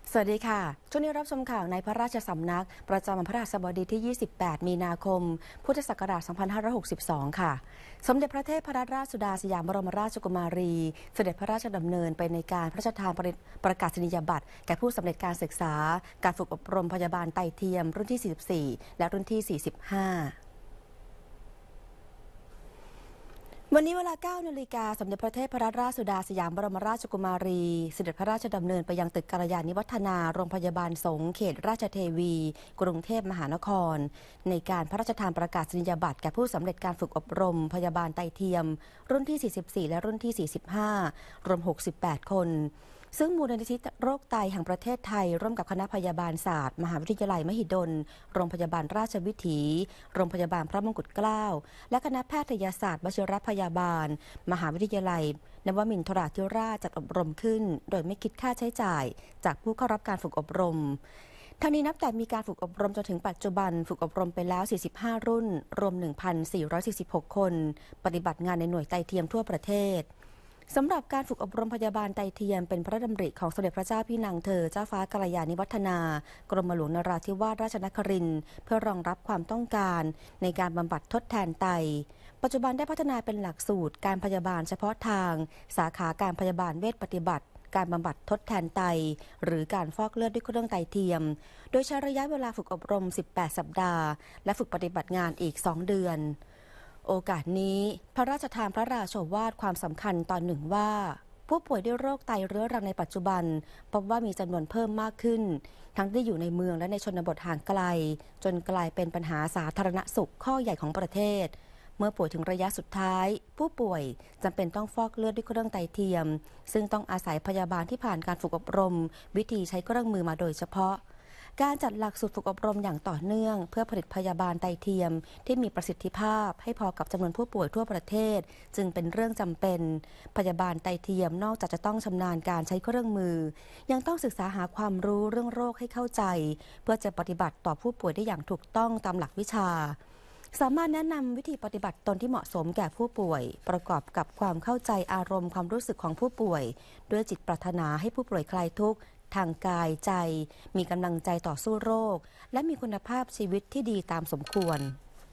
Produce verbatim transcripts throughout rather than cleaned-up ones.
สวัสดีค่ะช่วงนี้รับชมข่าวในพระราชสำนักประจำวันพฤหัสบดีที่ ยี่สิบแปด มีนาคม พุทธศักราช สองพันห้าร้อยหกสิบสอง ค่ะ สมเด็จพระเทพรัตนราชสุดาสยามบรมราชกุมารี เสด็จพระราชดำเนินไปในการพระราชทานประกาศนียบัตรแก่ผู้สำเร็จการศึกษา การฝึกอบรมพยาบาลไตเทียมรุ่นที่ สี่สิบสี่ และรุ่นที่ สี่สิบห้าวันนี้เวลา เก้า นาฬิกา สมเด็จพระเทพรัตนราชสุดาสยามบรมราชกุมารี เสด็จพระราชดำเนินไปยังตึกกัลยาณิวัฒนาโรงพยาบาลสงฆ์เขตราชเทวี กรุงเทพมหานคร ในการพระราชทานประกาศนียบัตรแก่ผู้สำเร็จการฝึกอบรมพยาบาลไตเทียม รุ่นที่ สี่สิบสี่ และรุ่นที่ สี่สิบห้า รวม หกสิบแปด คนซึ่งมูลนิธิโรคไตแห่งประเทศไทยร่วมกับคณะพยาบาลศาสตร์มหาวิทยาลัยมหิดลโรงพยาบาลราชวิถีโรงพยาบาลพระมงกุฎเกล้าและคณะแพทยศาสตร์วชิรพยาบาลมหาวิทยาลัยนวมินทราธิราชจัดอบรมขึ้นโดยไม่คิดค่าใช้จ่ายจากผู้เข้ารับการฝึกอบรมทั้งนี้นับแต่มีการฝึกอบรมจนถึงปัจจุบันฝึกอบรมไปแล้ว สี่สิบห้า รุ่นรวม หนึ่งพันสี่ร้อยสี่สิบหก คนปฏิบัติงานในหน่วยไตเทียมทั่วประเทศสำหรับการฝึกอบรมพยาบาลไตเทียมเป็นพระดำริของสมเด็จพระเจ้าพี่นางเธอเจ้าฟ้ากัลยาณิวัฒนากรมหลวงนราธิวาสราชนครินทร์เพื่อรองรับความต้องการในการบำบัดทดแทนไตปัจจุบันได้พัฒนาเป็นหลักสูตรการพยาบาลเฉพาะทางสาขาการพยาบาลเวชปฏิบัติการบำบัดทดแทนไตหรือการฟอกเลือดด้วยเครื่องไตเทียมโดยใช้ระยะเวลาฝึกอบรมสิบแปดสัปดาห์และฝึกปฏิบัติงานอีกสองเดือนโอกาสนี้พระราชทานพระราโชวาทความสำคัญตอนหนึ่งว่าผู้ป่วยด้วยโรคไตเรื้อรังในปัจจุบันพบว่ามีจำนวนเพิ่มมากขึ้นทั้งที่อยู่ในเมืองและในชนบทห่างไกลจนกลายเป็นปัญหาสาธารณสุขข้อใหญ่ของประเทศเมื่อป่วยถึงระยะสุดท้ายผู้ป่วยจำเป็นต้องฟอกเลือดด้วยเครื่องไตเทียมซึ่งต้องอาศัยพยาบาลที่ผ่านการฝึกอบรมวิธีใช้เครื่องมือมาโดยเฉพาะการจัดหลักสูตรฝึกอบรมอย่างต่อเนื่องเพื่อผลิตพยาบาลไตเทียมที่มีประสิทธิภาพให้พอกับจำนวนผู้ป่วยทั่วประเทศจึงเป็นเรื่องจำเป็นพยาบาลไตเทียมนอกจากจะต้องชำนาญการใช้เครื่องมือยังต้องศึกษาหาความรู้เรื่องโรคให้เข้าใจเพื่อจะปฏิบัติต่อผู้ป่วยได้อย่างถูกต้องตามหลักวิชาสามารถแนะนำวิธีปฏิบัติตนที่เหมาะสมแก่ผู้ป่วยประกอบกับความเข้าใจอารมณ์ความรู้สึกของผู้ป่วยด้วยจิตปรารถนาให้ผู้ป่วยคลายทุกข์ทางกายใจมีกำลังใจต่อสู้โรคและมีคุณภาพชีวิตที่ดีตามสมควร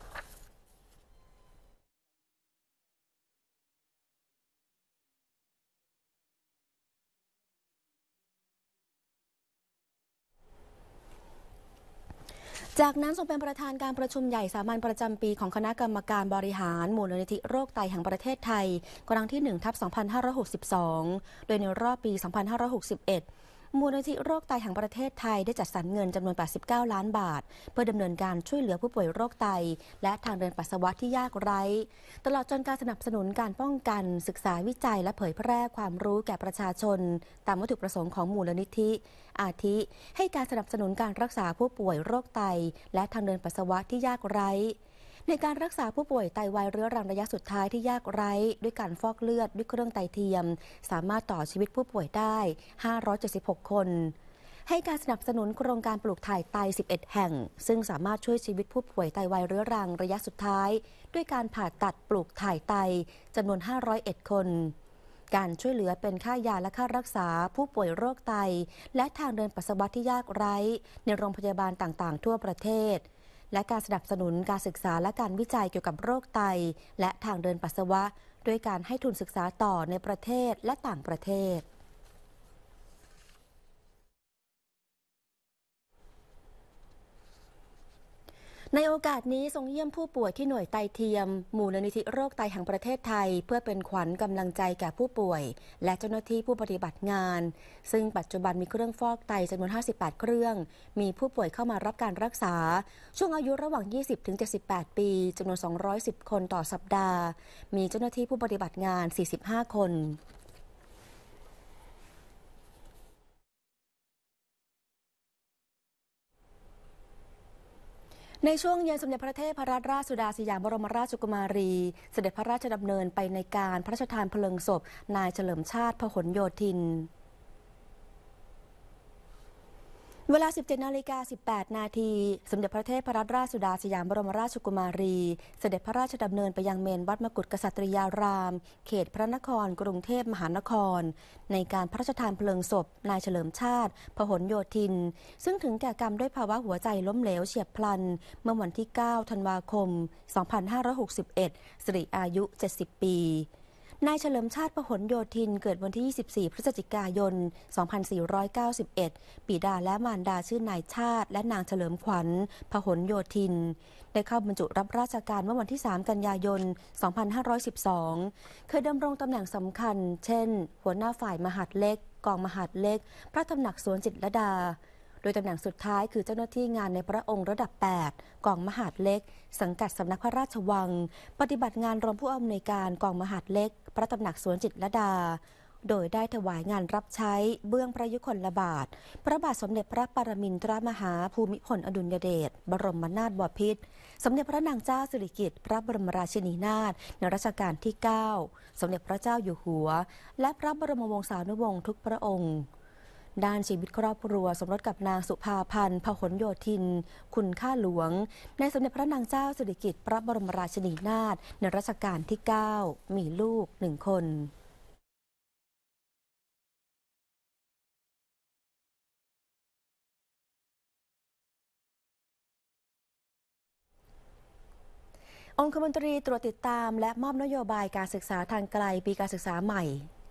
จากนั้นทรงเป็นประธานการประชุมใหญ่สามัญประจำปีของคณะกรรมการบริหารมูลนิธิโรคไตแห่งประเทศไทยครั้งที่ หนึ่งทับสองพันห้าร้อยหกสิบสอง โดยในรอบปี สองพันห้าร้อยหกสิบเอ็ดมูลนิธิโรคไตแห่งประเทศไทยได้จัดสรรเงินจำนวน แปดสิบเก้า ล้านบาทเพื่อดำเนินการช่วยเหลือผู้ป่วยโรคไตและทางเดินปัสสาวะที่ยากไร้ตลอดจนการสนับสนุนการป้องกันศึกษาวิจัยและเผยแพร่ความรู้แก่ประชาชนตามวัตถุประสงค์ของมูลนิธิอาทิให้การสนับสนุนการรักษาผู้ป่วยโรคไตและทางเดินปัสสาวะที่ยากไร้ในการรักษาผู้ป่วยไตวายเรื้อรังระยะสุดท้ายที่ยากไร้ด้วยการฟอกเลือดด้วยเครื่องไตเทียมสามารถต่อชีวิตผู้ป่วยได้ห้าร้อยเจ็ดสิบหกคนให้การสนับสนุนโครงการปลูกถ่ายไตสิบเอ็ดแห่งซึ่งสามารถช่วยชีวิตผู้ป่วยไตวายเรื้อรังระยะสุดท้ายด้วยการผ่าตัดปลูกถ่ายไตจำนวนห้าร้อยเอ็ดคนการช่วยเหลือเป็นค่ายาและค่ารักษาผู้ป่วยโรคไตและทางเดินปัสสาวะที่ยากไร้ในโรงพยาบาลต่างๆทั่วประเทศและการสนับสนุนการศึกษาและการวิจัยเกี่ยวกับโรคไตและทางเดินปัสสาวะด้วยการให้ทุนศึกษาต่อในประเทศและต่างประเทศในโอกาสนี้ทรงเยี่ยมผู้ป่วยที่หน่วยไตเทียมมูลนิธิโรคไตแห่งประเทศไทยเพื่อเป็นขวัญกำลังใจแก่ผู้ป่วยและเจ้าหน้าที่ผู้ปฏิบัติงานซึ่งปัจจุบันมีเครื่องฟอกไตจำนวนห้าสิบแปดเครื่องมีผู้ป่วยเข้ามารับการรักษาช่วงอายุระหว่าง ยี่สิบถึงเจ็ดสิบแปด ปีจำนวน สองร้อยสิบ คนต่อสัปดาห์มีเจ้าหน้าที่ผู้ปฏิบัติงาน สี่สิบห้า คนในช่วงเย็นสมเด็จพระเทพรัตนราชสุดาสยามบรมราชกุมารีเสด็จพระราชดำเนินไปในการพระราชทานเพลิงศพนายเฉลิมชาติพหลโยธินเวลา สิบเจ็ดนาฬิกาสิบแปดนาทีสมเด็จพระเทพรัตนราชสุดาสยามบรมราชกุมารีเสด็จพระราชดำเนินไปยังเมนวัดมกุฏกษัตริยาราม เขตพระนครกรุงเทพมหานครในการพระราชทานเพลิงศพนายเฉลิมชาติพหลโยธินซึ่งถึงแก่กรรมด้วยภาวะหัวใจล้มเหลวเฉียบพลันเมื่อวันที่เก้าธันวาคมสองพันห้าร้อยหกสิบเอ็ดสิริอายุเจ็ดสิบปีนายเฉลิมชาติพหลโยธินเกิดวันที่ยี่สิบสี่พฤศจิกายนสองพันสี่ร้อยเก้าสิบเอ็ดบิดาและมารดาชื่อนายชาติและนางเฉลิมขวัญพหลโยธินได้เข้าบรรจุรับราชการเมื่อวันที่สามกันยายนสองพันห้าร้อยสิบสองเคยดำรงตำแหน่งสำคัญเช่นหัวหน้าฝ่ายมหาดเล็กกองมหาดเล็กพระตำหนักสวนจิตรลดาโดยตำแหน่งสุดท้ายคือเจ้าหน้าที่งานในพระองค์ระดับแปดกองมหาดเล็กสังกัดสำนักพระราชวังปฏิบัติงานรองผู้อำนวยการกองมหาดเล็กพระตำหนักสวนจิตรลดาโดยได้ถวายงานรับใช้เบื้องพระยุคลบาทพระบาทสมเด็จพระปรมินทรมหาภูมิพลอดุลยเดชบรมนาถบพิตรสมเด็จพระนางเจ้าสิริกิติ์พระบรมราชินีนาถในรัชกาลที่เก้าสมเด็จพระเจ้าอยู่หัวและพระบรมวงศานุวงศ์ทุกพระองค์ด้านชีวิตครอบครัวสมรสกับนางสุภาพันธ์พหลโยธินคุณข้าหลวงในสมเด็จพระนางเจ้าสิริกิติ์พระบรมราชินีนาถในรัชกาลที่เก้ามีลูกหนึ่งคนองคมนตรีตรวจติดตามและมอบนโยบายการศึกษาทางไกลปีการศึกษาใหม่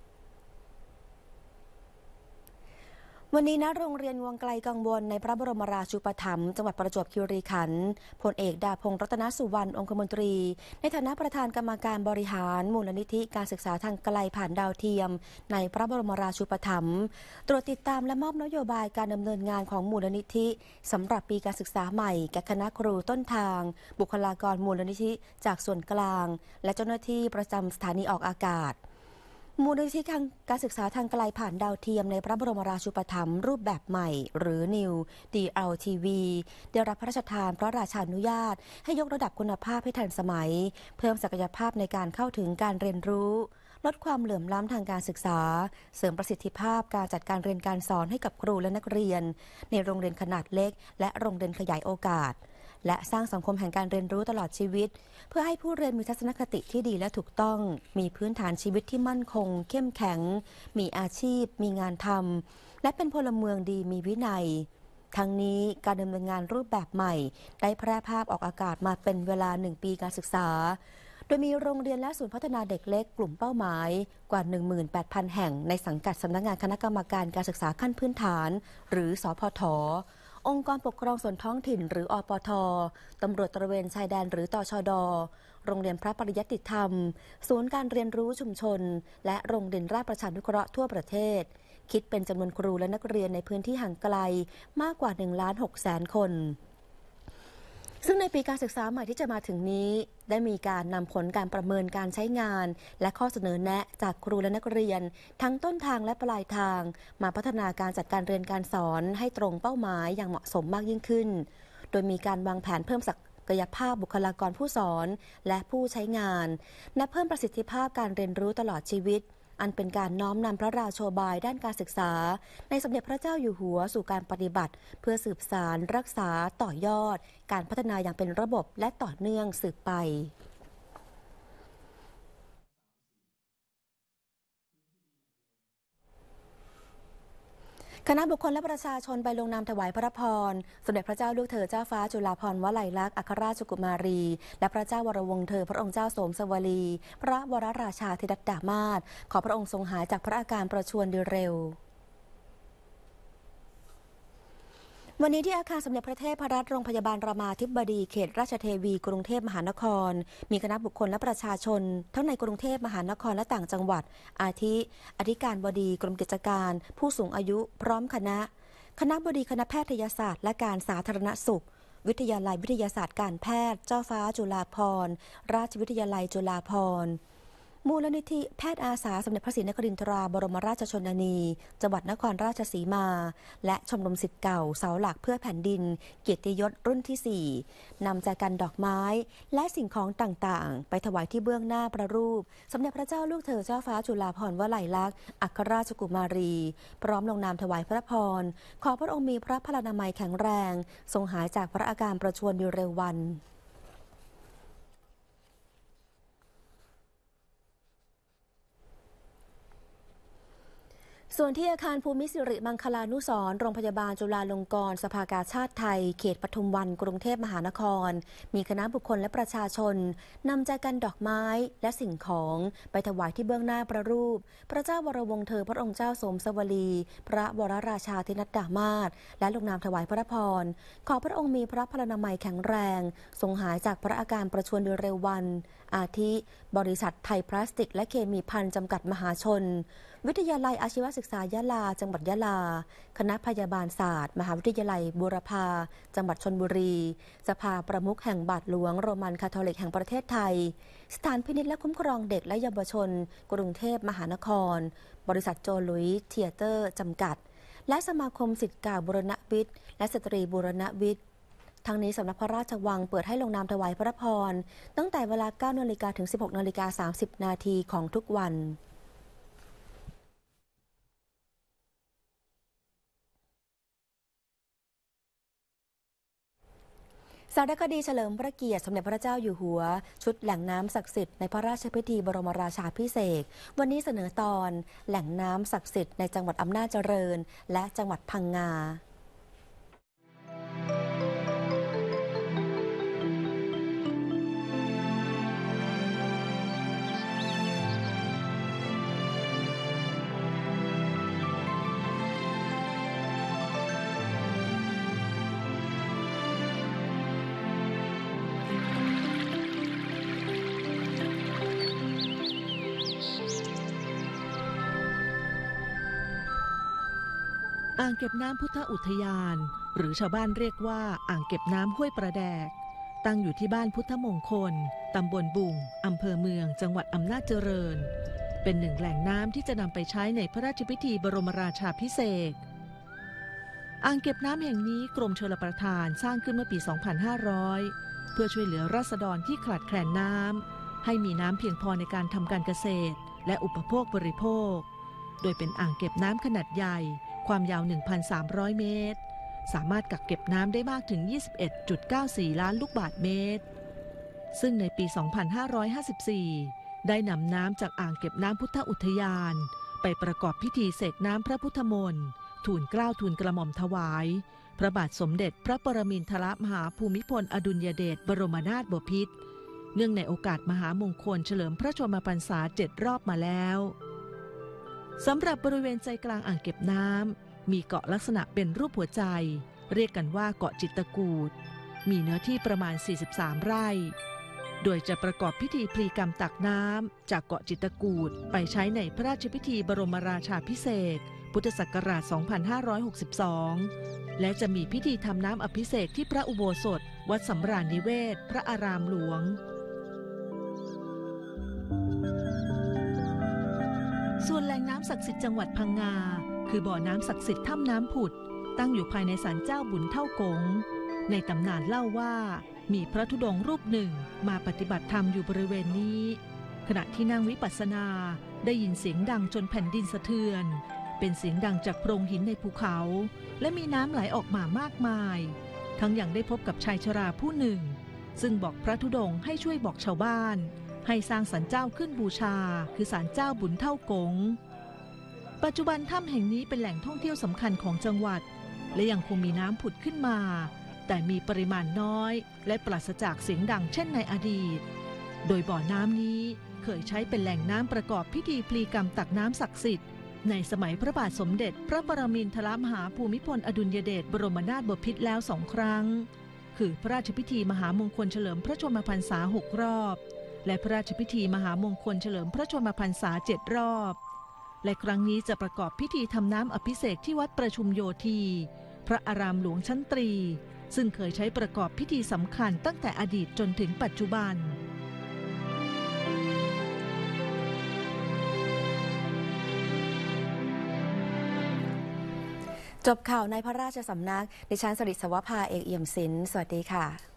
วันนี้ณโรงเรียนวังไกลกังวลในพระบรมราชูปถัมภ์จังหวัดประจวบคีรีขันธ์พลเอกดาพงษ์รัตนสุวรรณองคมนตรีในฐานะประธานกรรมการบริหารมูลนิธิการศึกษาทางไกลผ่านดาวเทียมในพระบรมราชูปถัมภ์ตรวจติดตามและมอบนโยบายการดำเนินงานของมูลนิธิสำหรับปีการศึกษาใหม่แก่คณะครูต้นทางบุคลากรมูลนิธิจากส่วนกลางและเจ้าหน้าที่ประจำสถานีออกอากาศมูลนิธิการศึกษาทางไกลผ่านดาวเทียมในพระบรมราชูปถัมภ์รูปแบบใหม่หรือ New ดี แอล ที วี ได้รับพระราชทานพระราชานุญาตให้ยกระดับคุณภาพให้ทันสมัยเพิ่มศักยภาพในการเข้าถึงการเรียนรู้ลดความเหลื่อมล้ำทางการศึกษาเสริมประสิทธิภาพการจัดการเรียนการสอนให้กับครูและนักเรียนในโรงเรียนขนาดเล็กและโรงเรียนขยายโอกาสและสร้างสังคมแห่งการเรียนรู้ตลอดชีวิตเพื่อให้ผู้เรียนมีทัศนคติที่ดีและถูกต้องมีพื้นฐานชีวิตที่มั่นคงเข้มแข็งมีอาชีพมีงานทำและเป็นพลเมืองดีมีวินัยทั้งนี้การดำเนินงานรูปแบบใหม่ได้แพร่ภาพออกอากาศมาเป็นเวลาหนึ่งปีการศึกษาโดยมีโรงเรียนและศูนย์พัฒนาเด็กเล็กกลุ่มเป้าหมายกว่า หนึ่งหมื่นแปดพัน แห่งในสังกัดสำนักงานคณะกรรมการการศึกษาขั้นพื้นฐานหรือสพทองค์กรปกครองส่วนท้องถิ่นหรืออปท.ตำรวจตระเวนชายแดนหรือตชด.โรงเรียนพระปริยัติธรรมศูนย์การเรียนรู้ชุมชนและโรงเรียนราชประชานุเคราะห์ทั่วประเทศคิดเป็นจำนวนครูและนักเรียนในพื้นที่ห่างไกลมากกว่า หนึ่งล้านหกแสน คนซึ่งในปีการศึกษาใหม่ที่จะมาถึงนี้ได้มีการนำผลการประเมินการใช้งานและข้อเสนอแนะจากครูและนักเรียนทั้งต้นทางและปลายทางมาพัฒนาการจัดการเรียนการสอนให้ตรงเป้าหมายอย่างเหมาะสมมากยิ่งขึ้นโดยมีการวางแผนเพิ่มศักยภาพบุคลากรผู้สอนและผู้ใช้งานและเพิ่มประสิทธิภาพการเรียนรู้ตลอดชีวิตอันเป็นการน้อมนำพระราโชบายด้านการศึกษาในสมเด็จพระเจ้าอยู่หัวสู่การปฏิบัติเพื่อสืบสานรักษาต่อยอดการพัฒนาอย่างเป็นระบบและต่อเนื่องสืบไปคณะบุคคลและประชาชนไปลงนามถวายพระพรสมเด็จพระเจ้าลูกเธอเจ้าฟ้าจุฬาภรณ์วลัยลักษณ์อัครราชกุมารีและพระเจ้าวรวงศ์เธอพระองค์เจ้าโสมสวลีพระวรราชาธิดามาศขอพระองค์ทรงหายจากพระอาการประชวรโดยเร็ววันนี้ที่อาคารสมเด็จพระเทพรัตนโรงพยาบาลรามาธิบดีเขตราชเทวีกรุงเทพมหานครมีคณะบุคคลและประชาชนทั้งในกรุงเทพมหานครและต่างจังหวัดอาทิอธิการบดีกรมกิจการผู้สูงอายุพร้อมคณะคณะบดีคณะแพทยศาสตร์และการสาธารณสุขวิทยาลัยวิทยาศาสตร์การแพทย์เจ้าฟ้าจุฬาภรณ์ราชวิทยาลัยจุฬาภรณ์มูลนิธิแพทย์อาสาสมเด็จพระศรีนครินทราบรมราชชนนีจังหวัดนครราชสีมาและชมรมศิษย์เก่าเสาหลักเพื่อแผ่นดินเกียรติยศรุ่นที่สี่นำแจกันดอกไม้และสิ่งของต่างๆไปถวายที่เบื้องหน้าพระรูปสมเด็จพระเจ้าลูกเธอเจ้าฟ้าจุฬาภรณ์วลัยลักษณ์อัครราชกุมารีพร้อมลงนามถวายพระพรขอพระองค์มีพระพลานามัยแข็งแรงทรงหายจากพระอาการประชวรอยู่เร็ววันส่วนที่อาคารภูมิสิริมังคลานุสรณ์โรงพยาบาลจุฬาลงกรณ์สภากาชาดไทยเขตปทุมวันกรุงเทพมหานครมีคณะบุคคลและประชาชนนำแจกันดอกไม้และสิ่งของไปถวายที่เบื้องหน้าพระรูปพระเจ้าวรวงศ์เธอพระองค์เจ้าสมสวลีพระวรราชาธินัดดามาศและลงนามถวายพระพรขอพระองค์มีพระพลานามัยแข็งแรงทรงหายจากพระอาการประชวรโดยเร็ววันอาทิบริษัทไทยพลาสติกและเคมีภัณฑ์จำกัดมหาชนวิทยาลัยอาชีวศึกษายะลาจังหวัดยะลาคณะพยาบาลศาสตร์มหาวิทยาลัยบูรพาจังหวัดชลบุรีสภาประมุขแห่งบาทหลวงโรมันคาทอลิกแห่งประเทศไทยสถานพินิจและคุ้มครองเด็กและเยาวชนกรุงเทพมหานครบริษัทโจลุยเธียเตอร์จำกัดและสมาคมศิษย์เก่าบูรณวิทย์และสตรีบูรณวิทย์ทั้งนี้สำนักพระราชวังเปิดให้ลงนามถวายพระพรตั้งแต่เวลา เก้านาฬิกา ถึง สิบหกนาฬิกาสามสิบนาทีของทุกวันสารคดีเฉลิมพระเกียรติสมเด็จพระเจ้าอยู่หัวชุดแหล่งน้ำศักดิ์สิทธิ์ในพระราชพิธีบรมราชาภิเษกวันนี้เสนอตอนแหล่งน้ำศักดิ์สิทธิ์ในจังหวัดอำนาจเจริญและจังหวัดพังงาอ่างเก็บน้ำพุทธอุทยานหรือชาวบ้านเรียกว่าอ่างเก็บน้ำห้วยประแดกตั้งอยู่ที่บ้านพุทธมงคลตำบลบุ่งอำเภอเมืองจังหวัดอำนาจเจริญเป็นหนึ่งแหล่งน้ำที่จะนำไปใช้ในพระราชพิธีบรมราชาภิเษกอ่างเก็บน้ำแห่งนี้กรมชลประทานสร้างขึ้นเมื่อปี สองพันห้าร้อย เพื่อช่วยเหลือราษฎรที่ขาดแคลนน้ำให้มีน้ำเพียงพอในการทำการเกษตรและอุปโภคบริโภคโดยเป็นอ่างเก็บน้ำขนาดใหญ่ความยาว หนึ่งพันสามร้อย เมตรสามารถกักเก็บน้ำได้มากถึง ยี่สิบเอ็ดจุดเก้าสี่ ล้านลูกบาศก์เมตรซึ่งในปี สองพันห้าร้อยห้าสิบสี่ ได้นำน้ำจากอ่างเก็บน้ำพุทธอุทยานไปประกอบพิธีเสกน้ำพระพุทธมนต์ทูลเกล้าทูลกระหม่อมถวายพระบาทสมเด็จพระปรมินทรมหาภูมิพลอดุลยเดชบรมนาถบพิตรเนื่องในโอกาสมหามงคลเฉลิมพระชนมพรรษาเจ็ดรอบมาแล้วสำหรับบริเวณใจกลางอ่างเก็บน้ำมีเกาะลักษณะเป็นรูปหัวใจเรียกกันว่าเกาะจิตรกูฏมีเนื้อที่ประมาณสี่สิบสามไร่โดยจะประกอบพิธีพลีกรรมตักน้ำจากเกาะจิตรกูฏไปใช้ในพระราชพิธีบรมราชาภิเษกพุทธศักราช สองพันห้าร้อยหกสิบสอง และจะมีพิธีทำน้ำอภิเษกที่พระอุโบสถวัดสำราญนิเวศพระอารามหลวงส่วนแหล่งน้ำศักดิ์สิทธิ์จังหวัดพังงาคือบ่อน้ำศักดิ์สิทธิ์ถ้ำน้ำผุดตั้งอยู่ภายในศาลเจ้าบุญเท่ากงในตำนานเล่าว่ามีพระธุดงค์รูปหนึ่งมาปฏิบัติธรรมอยู่บริเวณนี้ขณะที่นั่งวิปัสสนาได้ยินเสียงดังจนแผ่นดินสะเทือนเป็นเสียงดังจากโพรงหินในภูเขาและมีน้ำไหลออกมามากมายทั้งยังได้พบกับชายชราผู้หนึ่งซึ่งบอกพระธุดงค์ให้ช่วยบอกชาวบ้านให้สร้างศาลเจ้าขึ้นบูชาคือศาลเจ้าบุญเท่ากงปัจจุบันถ้ำแห่งนี้เป็นแหล่งท่องเที่ยวสำคัญของจังหวัดและยังคงมีน้ำผุดขึ้นมาแต่มีปริมาณน้อยและปราศจากเสียงดังเช่นในอดีตโดยบ่อน้ำนี้เคยใช้เป็นแหล่งน้ำประกอบพิธีพลีกรรมตักน้ำศักดิ์สิทธิ์ในสมัยพระบาทสมเด็จพระปรมินทรมหาภูมิพลอดุลยเดชบรมนาถบพิตรแล้วสองครั้งคือพระราชพิธีมหามงคลเฉลิมพระชนมพรรษาหกรอบและพระราชพิธีมหามงคลเฉลิมพระชนมพรรษาเจ็ดรอบและครั้งนี้จะประกอบพิธีทำน้ำอภิเษกที่วัดประชุมโยธีพระอารามหลวงชั้นตรีซึ่งเคยใช้ประกอบพิธีสำคัญตั้งแต่อดีตจนถึงปัจจุบันจบข่าวในพระราชสำนักดิฉันสริศวภาเอกเอี่ยมศิลป์สวัสดีค่ะ